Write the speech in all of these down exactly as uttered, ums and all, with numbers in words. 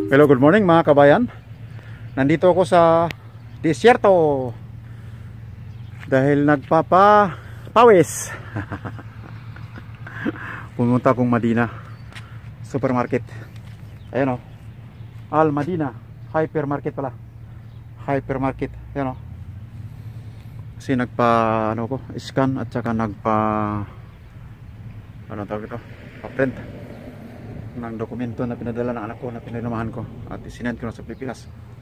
Hello, good morning mga kabayan. Nandito ako sa disyerto dahil nagpapawis. Pumunta akong Madina supermarket. Ayan o, Al Madina hypermarket pala. Hypermarket, ayan o. Kasi nagpa ano ko, scan at saka nagpa ano tawag ito, pa-print ng dokumento na pinadala ng anak ko na pinirmahan ko at isinend ko na sa Pilipinas.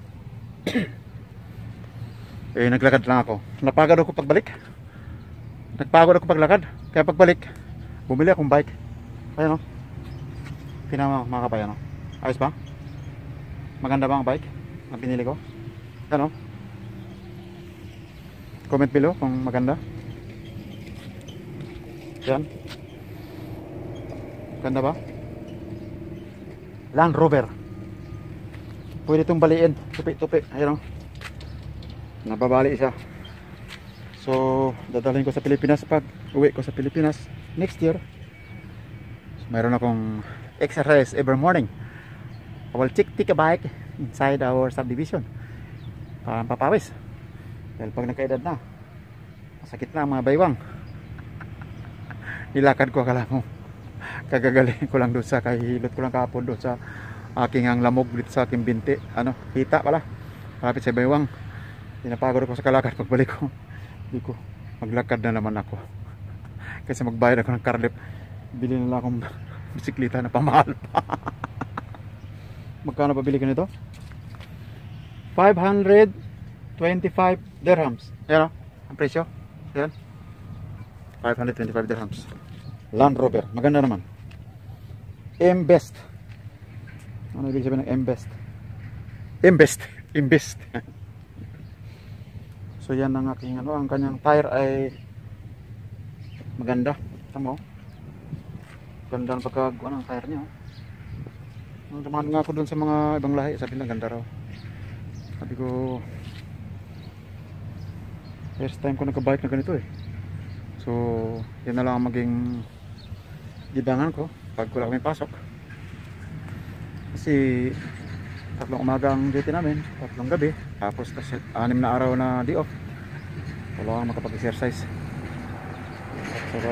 Eh naglakad lang ako. Napagod ako pagbalik. Nagpagod ako paglakad. Kaya pagbalik, bumili akong bike. Ayan o. Pinama mga kabayan o. Ayos ba? Maganda ba ang bike na pinili ko? Ayan o. Comment below kung maganda. Ayan. Ganda ba? Land Rover. Pwede itong baliin. Tupi-tupi. Ayan o. Nababali siya. So, dadalhin ko sa Pilipinas pag uwi ko sa Pilipinas next year. So, mayroon akong exercise every morning. I will take, take a bike inside our subdivision. Parang papawis. Dahil pag nagkaedad na, masakit na mga baywang. Nilakad ko, akala mo kagagaling ko lang doon sa kahilot ko lang kahapon doon sa aking ang lamog dito sa aking binti, ano, hita pala malapit sa baywang. Pinapagod ako sa kalakad. Pagbalik ko, hindi ko maglakad na naman ako kasi magbayad ako ng car lift. Bili na lang akong bisikleta na pamahal pa. Magkano pa bili ko nito? five hundred twenty-five dirhams. Yan o, ang presyo. Yan, five hundred twenty-five dirhams. Land Rover, maganda naman. M-Best. Ano ibig sabihin ng M-Best? M-Best, M-Best. So yan ang aking ano, ang kanyang tire ay maganda. Tama mo? Ganda ng pagka ano, ang tire niya. Oh. Dumaan nga ako dun sa mga ibang lahi, sabi lang ganda raw. Sabi ko, first time ko nagka-bike na ganito eh. So yan na lang ang maging gibangan ko pag wala kami pasok. Kasi tatlong umaga ang duty namin, tatlong gabi, tapos anim na araw na day off. Wala kang makapag-exercise. At saka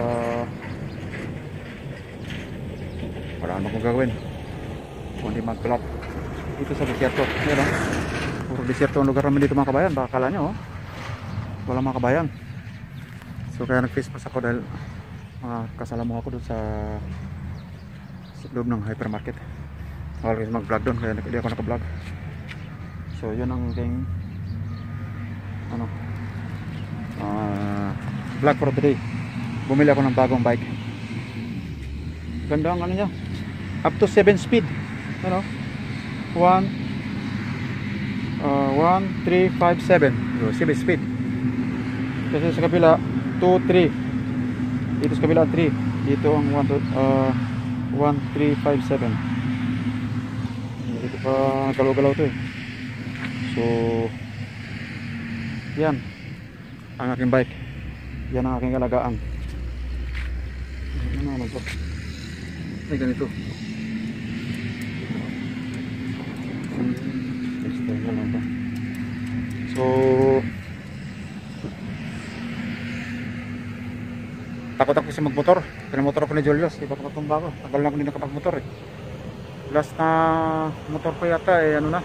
wala naman kong gagawin kundi mag-plot dito sa disyerto. Yan o, puro disyerto ang lugar namin dito mga kabayan. Baka akala nyo, oh, wala mga kabayan. So kaya nag-face mask ako dahil uh, kasalamuha ako doon sa, sa loob ng hypermarket. Always mag-vlog doon, kaya hindi ako naka-vlog. So yun ang aking ano, uh, vlog for today. Bumili ako ng bagong bike. Ganda ang ano niya, up to seven speed, ano, one uh, one, three, five, seven, seven speed. Kasi sa kabila two, three, dito sa kabila three, dito ang one, uh, one, three, five, seven. Dito pa galaw-galaw to eh. So yan ang aking bike. Yan ang aking alagaan. Ano naman to? Ay ganito. So takot ako kasi magmotor. Pinamotor ako ni Julius, di pa ako tumba ko. Tagal na ako hindi nakapagmotor eh. Last na motor ko yata eh ano na,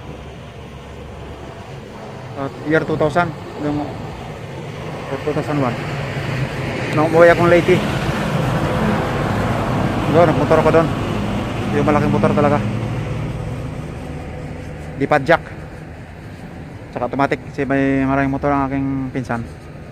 uh, year two thousand, yung two thousand one, nung umuwi akong Leyte doon, nagmotor ako doon. Yung malaking motor talaga, di padjak tsaka automatic kasi may maraming motor ang aking pinsan.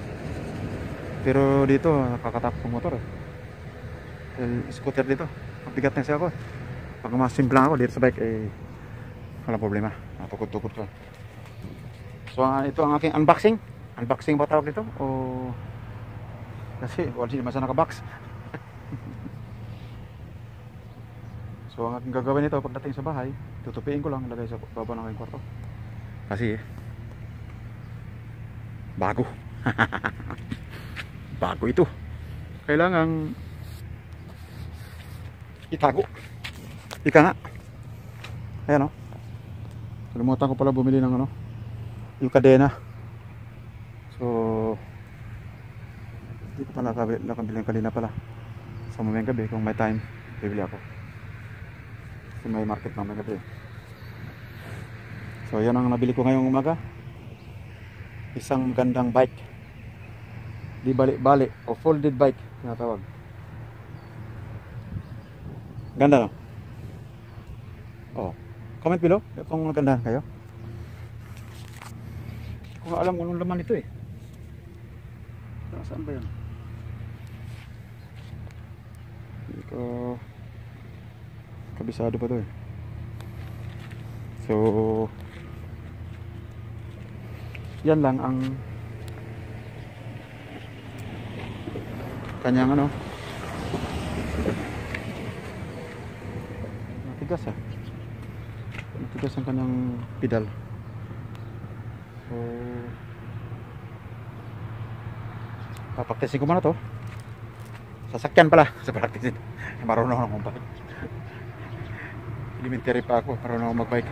Pero dito nakakatakot ng motor eh. El scooter dito, mabigat na siya ako. Pag masimple lang ako dito sa bike eh walang problema, natukod-tukod ko. So uh, ito ang aking unboxing. Unboxing ba tawag dito? O kasi wala siya masa nakabox. So ang aking gagawin nito pagdating sa bahay, tutupiin ko lang, ilagay sa baba ng aking kwarto. Kasi bago. Bago ito. Kailangan itago. Ika nga. Ayan o. Kalimutan ko pala bumili ng ano, yung kadena. So hindi ko pala nakabili ng kadena pala. So mamayang gabi kung may time, bibili ako. Kasi may market mamayang gabi. So yan ang nabili ko ngayong umaga. Isang gandang bike. Di balik-balik o folded bike tinatawag. Ganda no? Oh, comment below kung nagandahan kayo. Kung alam kung anong laman ito eh. Saan ba yan? Hindi ko kabisado pa to eh. So yan lang ang kanyang ano, matigas ah matigas ang kanyang pedal. So papaktisin ko muna to. Sasakyan pala sa praktisin. Marunong akong magbike. Elementary pa ako, marunong akong magbike.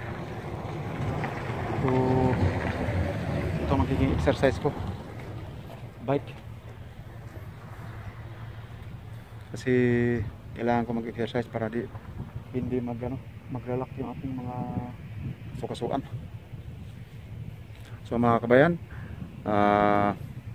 So ito magiging exercise ko, bike. Kasi kailangan ko mag-exercise para di hindi mag ano, maglalak yung ating mga sukasuan. So mga kabayan, uh,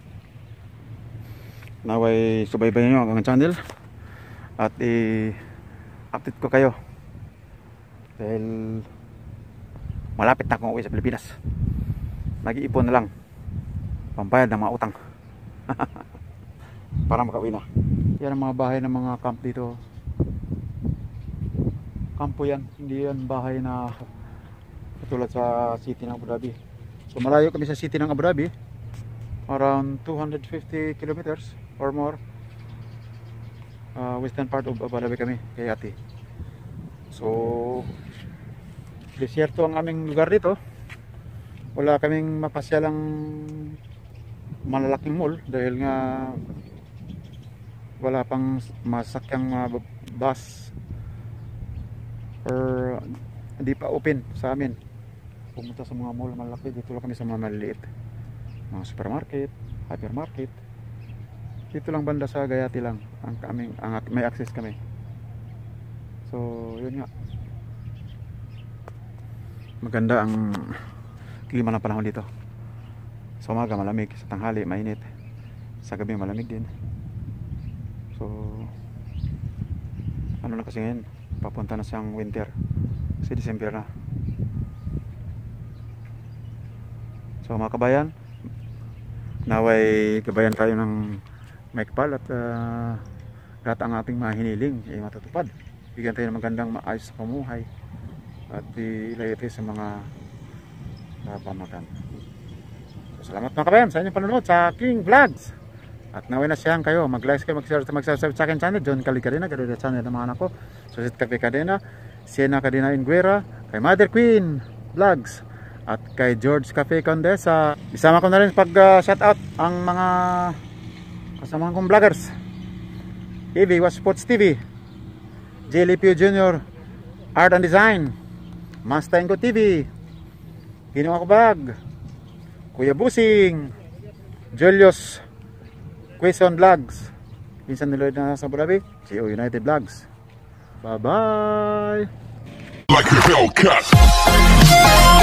naway subaybayan nyo ang channel at i-update ko kayo dahil malapit na akong uwi sa Pilipinas. Nag-iipon na lang pambayad ng mga utang para makauwi na. Yan ang mga bahay ng mga camp dito. Kampo yan, hindi yan bahay na katulad sa city ng Abu Dhabi. So malayo kami sa city ng Abu Dhabi, around two hundred fifty kilometers or more. uh, Western part of Abu Dhabi kami, kay ate. So desierto ang aming lugar dito. Wala kaming mapasyalang malalaking mall dahil nga wala pang masakyang uh, bus or hindi pa open sa amin pumunta sa mga mall malaki. Dito lang kami sa mga maliliit, mga supermarket, hypermarket. Dito lang banda sa Gayati lang ang kaming ang, may access kami. So yun nga, maganda ang klima ng panahon dito. Sa umaga malamig, sa tanghali mainit, sa gabi malamig din. So ano na kasi ngayon, papunta na siyang winter kasi December na. So mga kabayan, naway kabayan tayo ng maikpal at uh, lahat ang ating mga hiniling ay matutupad. Bigyan tayo ng magandang maayos sa pamuhay at ilayo tayo sa mga napamakan. So salamat mga kabayan sa inyong panonood sa King Vlogs. At naway na siyang kayo, mag-like kayo, mag-subscribe sa akin channel, John Cali Cadena, Cadena channel ng mga anak ko, Susit Cafe Cadena, Siena Cadena Inguera, kay Mother Queen Vlogs, at kay George Cafe Condesa. Isama ko na rin pag uh, shout out ang mga kasamahan kong vloggers, E V Was Sports T V, J. Lipio Junior Art and Design, Mustang Ko T V, Ginawa Ko Bag, Kuya Busing, Julius Quezon Vlogs, Pinsan ni Lloyd na sa Abu Dhabi, C O United Vlogs. Bye bye. Like a Hellcat.